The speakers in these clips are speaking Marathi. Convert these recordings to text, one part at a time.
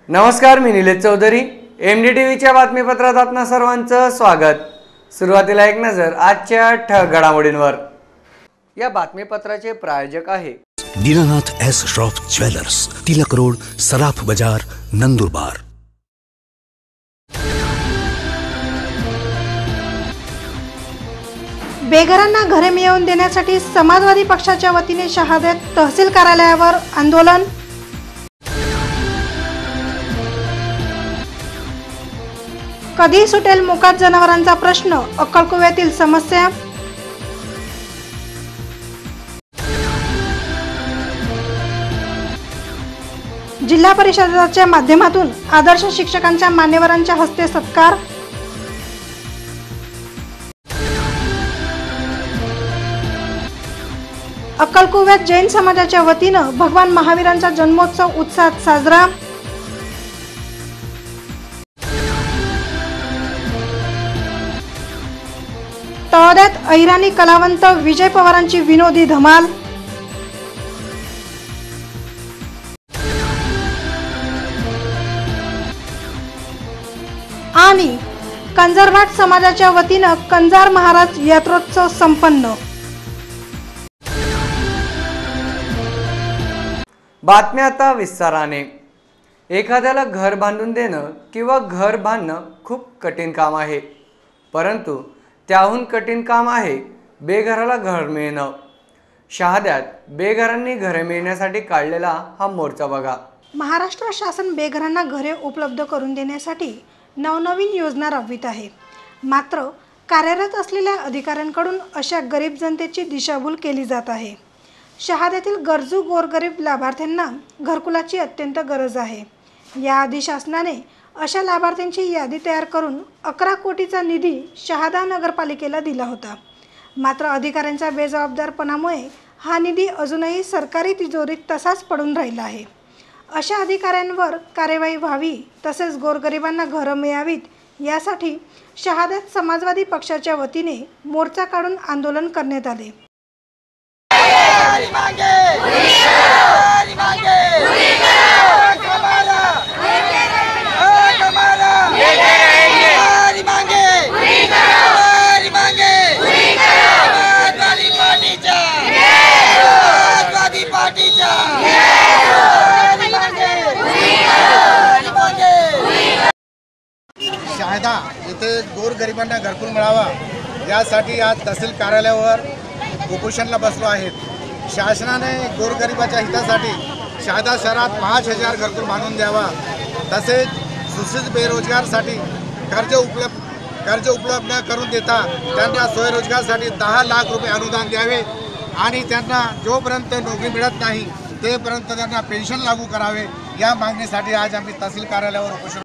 नमस्कार, मी निलेश चौधरी. MDTVच्या बातमीपत्रात आपणा सर्वांचं स्वागत. सुरुवातीला एक नजर आजच्या ठळक घडामोडींवर. या बातमीपत्राचे प्रायोजक आहे Dinanath S Shroff jewellers, Tilak road, Saraf Bazar, Nandurbar. बेघरांना घरे मिळवून देण्यासाठी समाजवादी पक्षाच्या वतीने शहाद्यात तहसील कार्यालयावर आंदोलन. कधी सुटेल मोकाट जनावरांचा प्रश्न, अक्कलकुव्यातील समस्या. जिल्हा परिषदेच्या माध्यमातून आदर्श शिक्षकांच्या मान्यवरांच्या हस्ते सत्कार. अक्कलकुव्यात जैन समाजाच्या वतीनं भगवान महावीरांचा जन्मोत्सव उत्साहात साजरा. तळोद्यात अहिराणी कलावंत विजय पवारांची विनोदी धमाल. आणि कंजरभाट समाजाच्या वतीनं कंजार महाराज यात्रोत्सव संपन्न. बातम्या आता विस्ताराने. एखाद्याला घर बांधून देणं किंवा घर बांधणं खूप कठीण काम आहे, परंतु त्याहून कठीण काम आहे बेघराला घर मिळणं. शहाद्यात बेघरांनी घरे मिळण्यासाठी काढलेला हा मोर्चा बघा. महाराष्ट्र शासन बेघरांना घरे उपलब्ध करून देण्यासाठी नवनवीन योजना राबवित आहे. मात्र कार्यरत असलेल्या अधिकाऱ्यांकडून अशा गरीब जनतेची दिशाभूल केली जात आहे. शहाद्यातील गरजू गोरगरीब लाभार्थ्यांना घरकुलाची अत्यंत गरज आहे. याआधी शासनाने अशा लाभार्थ्यांची यादी तयार करून 11 कोटीचा निधी शहादा नगरपालिकेला दिला होता. मात्र अधिकाऱ्यांच्या बेजबाबदारपणामुळे हा निधी अजूनही सरकारी तिजोरीत तसाच पडून राहिला आहे. अशा अधिकाऱ्यांवर कार्यवाही व्हावी, तसेच गोरगरिबांना घरं मिळावीत यासाठी शहाद्यात समाजवादी पक्षाच्या वतीने मोर्चा काढून आंदोलन करण्यात आले. शहादा येथे गोरगरिबांना घरकुल मिळावा यासाठी आज तहसील कार्यालयावर उपोषणाला बसलो आहेत. शासनाने गोरगरिबाच्या हितासाठी शहादा शहरात 5000 घरकुल बांधून द्यावा, तसेच सुशिक्षित बेरोजगारसाठी कर्ज उपलब्ध करून देता त्यांना स्वयंरोजगारासाठी 10 लाख रुपये अनुदान द्यावे आणि त्यांना जोपर्यंत नोकरी मिळत नाही तेपर्यंत त्यांना पेन्शन लागू करावे, या मागणीसाठी आज आम्ही तहसील कार्यालयावर उपोषण.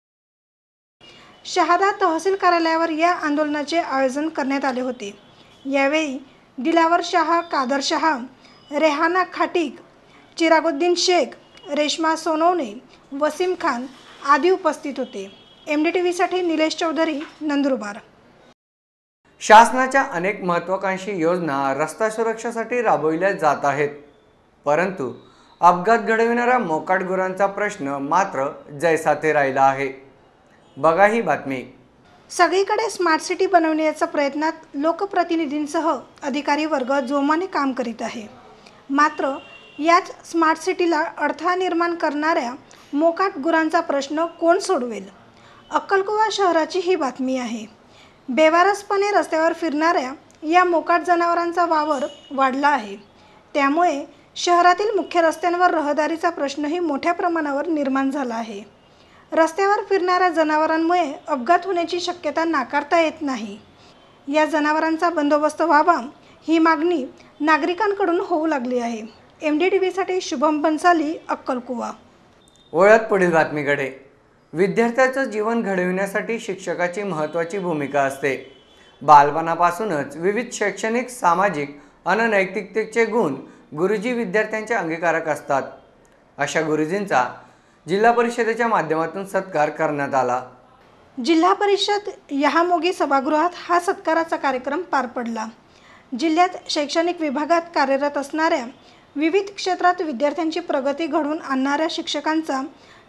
शहादा तहसील कार्यालयावर या आंदोलनाचे आयोजन करण्यात आले होते. यावेळी दिलावर शाह, कादर शाह, रेहाना खाटीक, चिरागुद्दीन शेख, रेश्मा सोनवणे, वसीम खान आदी उपस्थित होते. MDTVसाठी निलेश चौधरी, नंदुरबार. शासनाच्या अनेक महत्त्वाकांक्षी योजना रस्ता सुरक्षेसाठी राबविल्या जात आहेत, परंतु अपघात घडविणाऱ्या मोकाट गुरांचा प्रश्न मात्र जैसा ते राहिला आहे. बघा ही बातमी. सगळीकडे स्मार्ट सिटी बनवण्याच्या प्रयत्नात लोकप्रतिनिधींसह अधिकारी वर्ग जोमाने काम करीत आहे. मात्र याच स्मार्ट सिटीला अडथळा निर्माण करणाऱ्या मोकाट गुरांचा प्रश्न कोण सोडवेल? अक्कलकुवा शहराची ही बातमी आहे. बेवारसपणे रस्त्यावर फिरणाऱ्या या मोकाट जनावरांचा वावर वाढला आहे. त्यामुळे शहरातील मुख्य रस्त्यांवर रहदारीचा प्रश्नही मोठ्या प्रमाणावर निर्माण झाला आहे. रस्त्यावर फिरणाऱ्या जनावरांमुळे अपघात होण्याची शक्यता नाकारता येत नाही. या जनावरांचा बंदोबस्त व्हावा ही मागणी नागरिकांकडून होऊ लागली आहे. MDTVसाठी शुभम बन्साली, अक्कलकुवा. वळत पुढील बातमीकडे. विद्यार्थ्याचं जीवन घडविण्यासाठी शिक्षकाची महत्त्वाची भूमिका असते. बालपणापासूनच विविध शैक्षणिक, सामाजिक आणि नैतिकतेचे गुण गुरुजी विद्यार्थ्यांचे अंगीकारक असतात. अशा गुरुजींचा जिल्हा परिषदेच्या माध्यमातून सत्कार करण्यात आला. जिल्हा परिषद यहामोगी सभागृहात हा सत्काराचा कार्यक्रम पार पडला. जिल्ह्यात शैक्षणिक विभागात कार्यरत असणाऱ्या विविध क्षेत्रात विद्यार्थ्यांची प्रगती घडवून आणणाऱ्या शिक्षकांचा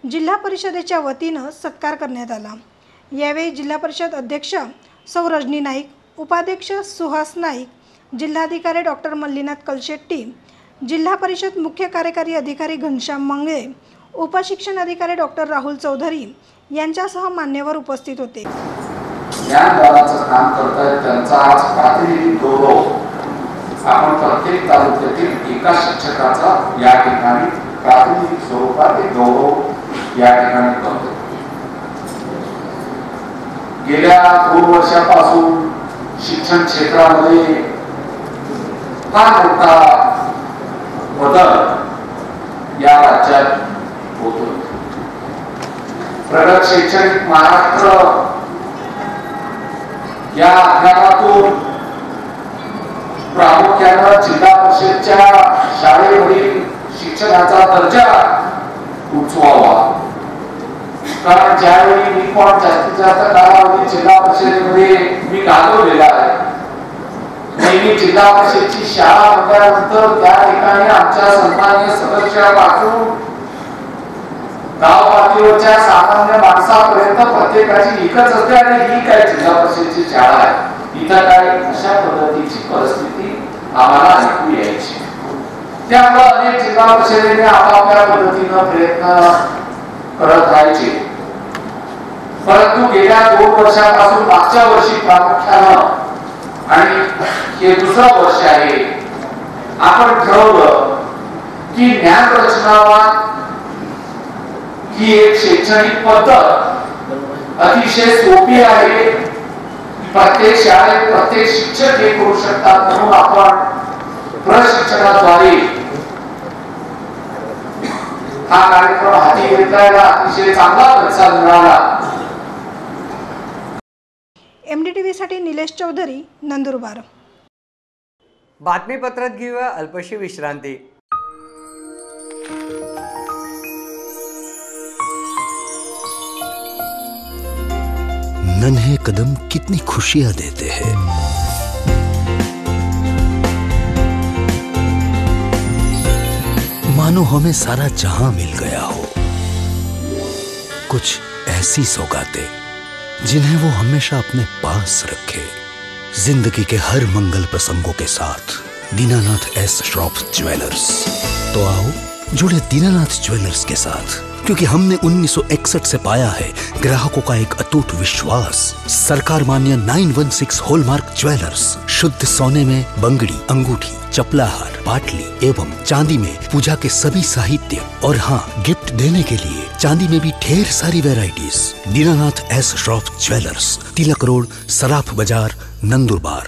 जिल्हा परिषदेच्या वतीनं सत्कार करण्यात आला। यावेळी जिल्हा परिषद अध्यक्ष सौ रजनी नाईक, उपाध्यक्ष सुहास नाईक, जिल्हाधिकारी डॉक्टर मल्लीनाथ कलशेट्टी, जिल्हा परिषद मुख्य कार्यकारी अधिकारी घनश्याम मंगळे, उपशिक्षण अधिकारी डॉक्टर राहुल चौधरी यांच्यासह मान्यवर उपस्थित होते। ज्ञानदानाचं काम करतायत त्यांचा आज प्रातिनिधिक गौरव आपण प्रत्येक तालुक्यातील एका शिक्षकाचा या ठिकाणी प्रातिनिधिक स्वरूपात एक गौरव या ठिकाणी करतो। गेल्या 2 वर्षापासून शिक्षण क्षेत्रामध्ये फार मोठा बदल या राज्यात होतो। प्रगत शैक्षणिक महाराष्ट्र या अभियानातून प्रामुख्याने जिल्हा परिषदच्या शाळेवरील शिक्षणाचा दर्जा उंचवावा। कारण ज्यावेळी मी पण जास्तीत जास्त कालावधी जिल्हा परिषदेमध्ये मी घालवलेला आहे, नेहमी जिल्हा परिषदेची शाळा म्हटल्यानंतर त्या ठिकाणी आमच्या सन्माननीय सदस्यापासून गाव पातळीवरच्या सामान्य माणसापर्यंत प्रत्येकाची एकच असते आणि ही काय जिल्हा परिषदेची शाळा आहे, इथं काय अशा पद्धतीची परिस्थिती आम्हाला ऐकू यायची। त्यामुळे अनेक जिल्हा परिषदेने आपापल्या पद्धतीनं प्रयत्न करत राहायचे, परंतु गेल्या 2 वर्षापासून मागच्या वर्षी प्रामुख्यानं आणि हे दुसरं वर्ष आहे, आपण ठरवलं की ज्ञान रचनावाद ही एक शैक्षणिक पद्धत अतिशय सोपी आहे, प्रत्येक शाळेत प्रत्येक शिक्षक हे करू शकतात, म्हणून आपण प्रशिक्षणाद्वारे हा कार्यक्रम हाती घेतला। अतिशय चांगला प्रतिसाद मिळाला। MDTV साठी निलेश चौधरी, नंदुरबार। बातमीपत्रात घेऊया अल्पशी विश्रांती। नन्हे कदम कितनी खुशियां देते हैं। मानो हमें सारा जहां मिल गया हो। कुछ ऐसी सौगातें जिन्हें वो हमेशा अपने पास रखे। जिंदगी के हर मंगल प्रसंगों के साथ दीनानाथ एस श्रॉफ ज्वेलर्स। तो आओ जुड़े दीनानाथ ज्वेलर्स के साथ, क्योंकि हमने 1961 से पाया है ग्राहकों का एक अटूट विश्वास। सरकार मान्य 916 हॉलमार्क ज्वेलर्स, शुद्ध सोने में बंगड़ी, अंगूठी, चपलाहार, पाटली एवं चांदी में पूजा के सभी साहित्य, और हाँ, गिफ्ट देने के लिए चांदी में भी ढेर सारी varieties. Dinanath S Shroff jewellers, Tilak road, Saraf Bazar, Nandurbar.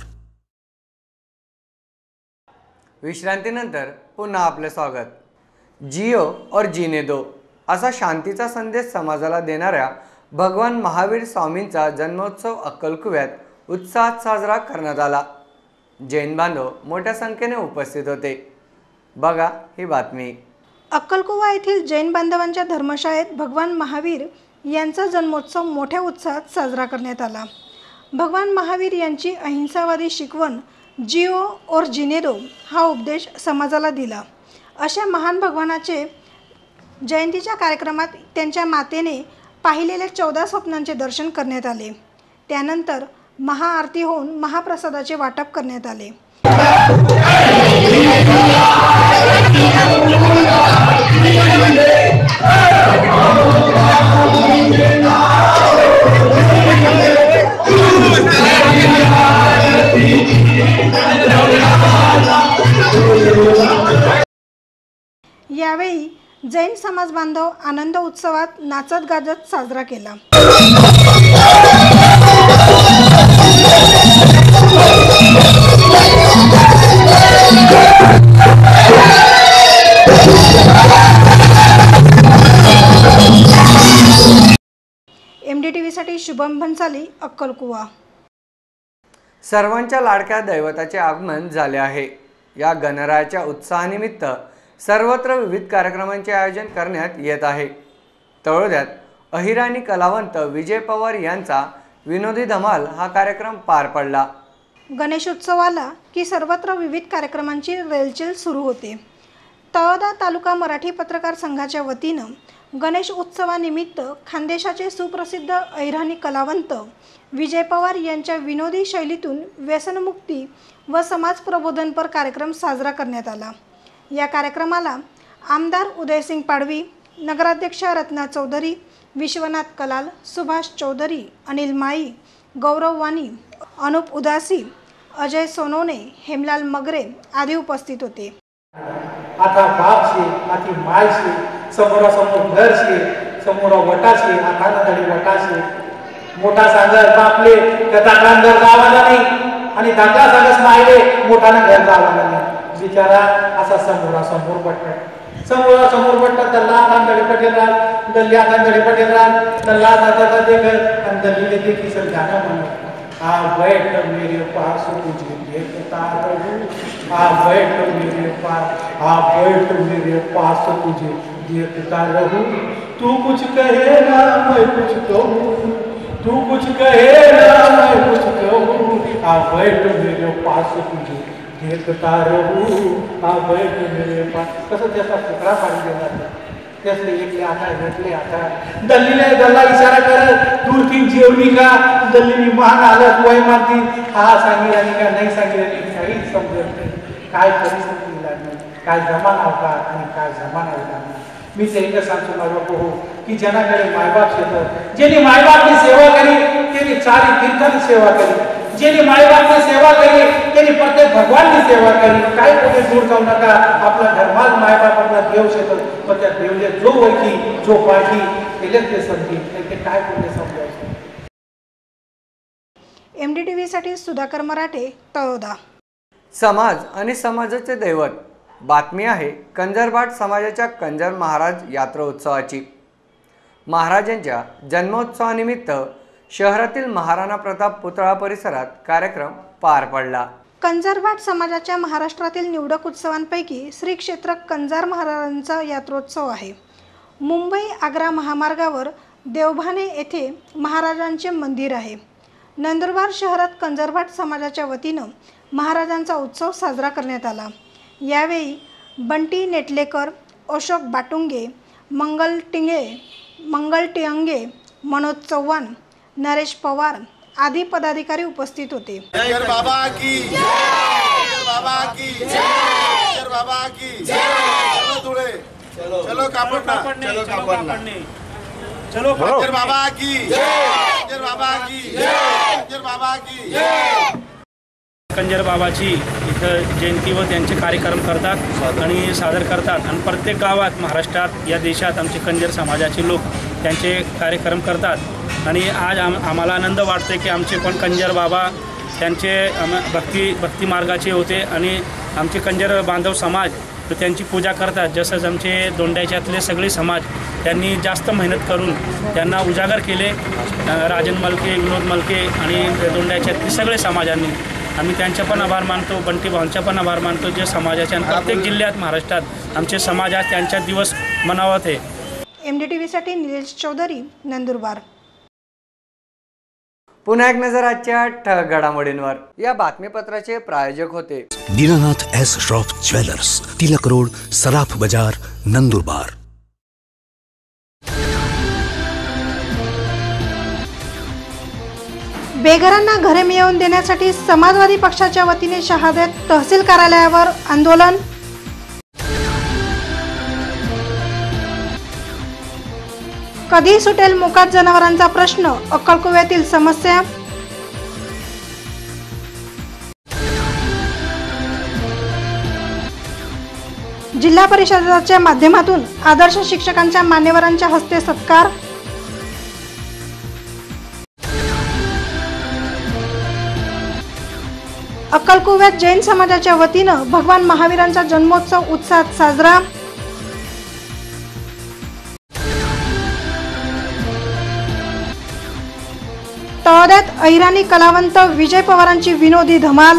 विश्रांतीनंतर पुन्हा आपले स्वागत। जियो और जीने दो असा शांतीचा संदेश समाजाला देणाऱ्या भगवान महावीर स्वामींचा जन्मोत्सव अक्कलकुव्यात उत्साहात साजरा करण्यात आला। जैन बांधव मोठ्या संख्येने उपस्थित होते। बघा ही बातमी। अक्कलकुवा येथील जैन बांधवांच्या धर्मशाळेत भगवान महावीर यांचा जन्मोत्सव मोठ्या उत्साहात साजरा करण्यात आला। भगवान महावीर यांची अहिंसावादी शिकवण जियो और जीने दो हा उपदेश समाजाला दिला। अशा महान भगवानाचे जयंतीच्या कार्यक्रमात त्यांच्या मातेने पाहिलेल्या 14 स्वप्नांचे दर्शन करण्यात आले। त्यानंतर महाआरती होऊन महाप्रसादाचे वाटप करण्यात आले। यावेळी जैन समाज बांधव आनंद उत्सवात नाचत गाजत साजरा केला। MDTV साठी शुभम भन्साली, अक्कलकुवा। सर्वांच्या लाडक्या दैवताचे आगमन झाले आहे। या गणरायाच्या उत्सवानिमित्त सर्वत्र विविध कार्यक्रमांचे आयोजन करण्यात येत आहे। तळोद्यात अहिराणी कलावंत विजय पवार यांचा विनोदी धमाल हा कार्यक्रम पार पडला। गणेशोत्सवाला की सर्वत्र विविध कार्यक्रमांची रेलचेल सुरू होते। तळोदा तालुका मराठी पत्रकार संघाच्या वतीनं गणेश उत्सवानिमित्त खानदेशाचे सुप्रसिद्ध अहिराणी कलावंत विजय पवार यांच्या विनोदी शैलीतून व्यसनमुक्ती व समाज प्रबोधनपर कार्यक्रम साजरा करण्यात आला। या कार्यक्रमाला आमदार उदयसिंग पाडवी, नगराध्यक्षा रत्ना चौधरी, विश्वनाथ कलाल, सुभाष चौधरी, अनिल माई, गौरव वाणी, अनुप उदासी, अजय सोनोने, हेमलाल मगरे आदी उपस्थित होते। आता बाप से आती माय से समोरासमोर घर से समोरा वटा से आता नदडी वटा से मोठा सांगर बापले त्या दाखला घर जावाला नाही आणि दाखला सांगस मायले मोठाने घर जावाला नाही। बिचारा असा समोरासमोर समोर बट्टा दल्ला तांदळे पटेलराव दल्ल्या तांदळे पटेलराव दल्ला दादा देख आणि दल्लीले देखी सर गाना म्हणत आ बैठ मेरे पास तुझे देखता रहूं, आ बैठ मेरे पास तुझे देखता रहूं। तू कुछ कहे ना मैं कुछ कहूँ, तू कुछ कहे ना मैं कुछ कहूँ, आ बैठ मेरे पास तुझे देखता रहूं, आ बैठ मेरे पास। कसं त्याचा फुकरा पाडी देणार त्यासले एकले आता दल्लीने दल्ला इशारा करत दूरतीन जेवणी का दल्लीनी मान आलं वय मानती हा सांगितलं आणि का नाही सांगितलं काहीच समजत नाही। काय परिस्थिती लागली, काय जमाना होता आणि काय जमाना होता। मी ते एकच सांगतो माझा हो की ज्याकडे मायबाप शेतात ज्यांनी मायबापची सेवा करी त्यांनी चारी तीर्थांची सेवा करी, ज्यांनी मायबापची सेवा करी त्यांनी प्रत्येक भगवानची सेवा करी। काय कुठे दूर जाऊ नका, आपला धर्मात मायबाप आपला देव शेतात पण त्या देवले जो ओळखी जो पाठी केलेच ते समजी ते काय कुठे समजायचं। MDTV साठी सुधाकर मराठे, तळोदा। समाज आणि समाजाचे दैवत बातमी आहे कंजरबाट समाजाच्या कंजर महाराज यात्रा उत्सवाची। महाराजांच्या जन्मोत्सवानिमित्त शहरातील महाराणा प्रताप पुतळा परिसरात कार्यक्रम पार पडला। कंजरबाट समाजाच्या महाराष्ट्रातील निवडक उत्सवांपैकी श्री क्षेत्र कंजार महाराजांचा यात्रोत्सव आहे। मुंबई आग्रा महामार्गावर देवभाने येथे महाराजांचे मंदिर आहे। नंदुरबार शहरात कंजरबाट समाजाच्या वतीनं महाराजांचा उत्सव साजरा करण्यात आला। यावेळी बंटी नेटलेकर, अशोक बाटुंगे, मंगल टिंगे, मनोज चव्हाण, नरेश पवार आदी पदाधिकारी उपस्थित होते। बाबा की बाबा की बाबा की चलो थोड़े चलो कापड़ना चलो बाबा की बाबा की कंजर बाबाची इथं जयंती व त्यांचे कार्यक्रम करतात आणि सादर करतात आणि प्रत्येक गावात महाराष्ट्रात या देशात आमचे कंजर समाजाचे लोक त्यांचे कार्यक्रम करतात। आणि आज आम्हाला आनंद वाटते की आमचे पण कंजर बाबा त्यांचे भक्ती मार्गाचे होते आणि आमचे कंजर बांधव समाज त्यांची पूजा करतात। जसंच आमचे दोंड्याच्यातले सगळे समाज त्यांनी जास्त मेहनत करून त्यांना उजागर केले। राजन मलके, विनोद मलके आणि दोंड्याच्यातले सगळे समाजांनी आम्ही त्यांचे पण आभार मानतो, बंटी भाऊंचे पण आभार मानतो जे समाजाच्या प्रत्येक जिल्ह्यात महाराष्ट्रात आमचे समाज आज त्यांचा दिवस मनावत आहे। MDTV साठी निलेश चौधरी, नंदुरबार। पुन्हा एक नजर आजच्या ठळक घडामोडींवर। या बातमीपत्राचे प्रायोजक होते Dinanath S Shroff jewellers, Tilak road, Saraf Bazar, Nandurbar. बेघरांना घरे मिळवून देण्यासाठी समाजवादी पक्षाच्या वतीने शहाद्यात तहसील कार्यालयावर आंदोलन। कधी सुटेल मोकाट जनावरांचा प्रश्न, अक्कलकुव्यातील समस्या। जिल्हा परिषदेच्या माध्यमातून आदर्श शिक्षकांच्या मान्यवरांच्या हस्ते सत्कार। अक्कलकुव्यात जैन समाजाच्या वतीनं भगवान महावीरांचा जन्मोत्सव उत्साहात साजरा। तळोद्यात अहिराणी कलावंत विजय पवारांची विनोदी धमाल।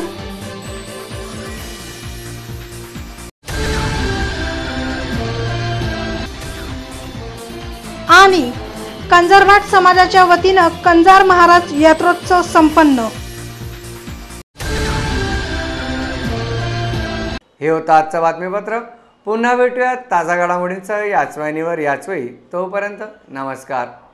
आणि कंजरबाट समाजाच्या वतीनं कंजार महाराज यात्रोत्सव संपन्न। हे होतं आजचं बातमीपत्र। पुन्हा भेटूयात ताजा घडामोडींसह याच वाहिनीवर याच वेळी. तोपर्यंत नमस्कार.